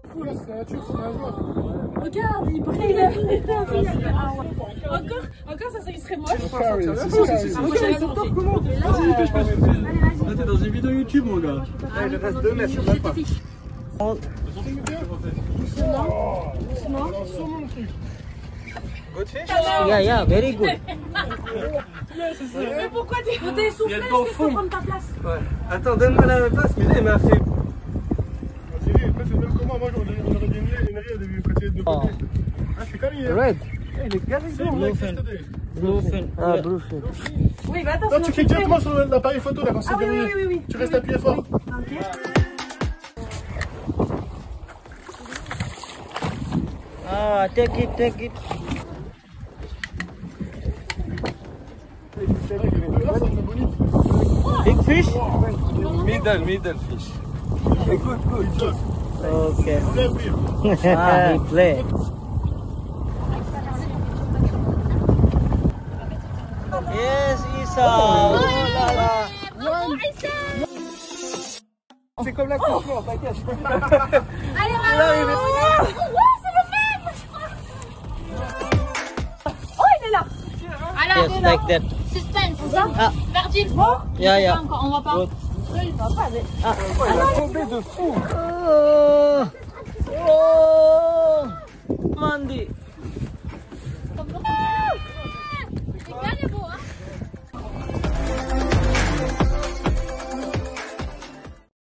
fou là, c'est la nature, c'est un joueur. Regarde, il brille. Encore, ça serait moche. Là, t'es dans une vidéo YouTube, mon gars. Il reste 2 mètres, même pas. Yeah, very good. Mais pourquoi t'es essoufflé? Est-ce que je peux prendre ta place? Ouais. Attends, donne-moi la même place, mais là, il m'a fait. Après, c'est même comment, moi, on aurait bien mis une rire au début, quand il y a deux côtés. Ah, c'est carré. Red. Il est carré. Bluefin. Ah, bluefin. Oui, bah attends. Là, tu cliques directement sur l'appareil photo, là, quand c'est verrouillé. Oui. Tu restes appuyé fort. Ok. Ah, take it. Big fish? Middle fish. Good. Okay. Ah, he play. Yes, Isa. Oh là là. C'est comme la course, t'inquiète. Allez, c'est le même. Oh, il est là. Yes, like that. Suspense. Ah. Verdict. Yeah. On voit pas. Il va pas. Ah. Il a tombé de fou. Oh, Mandy.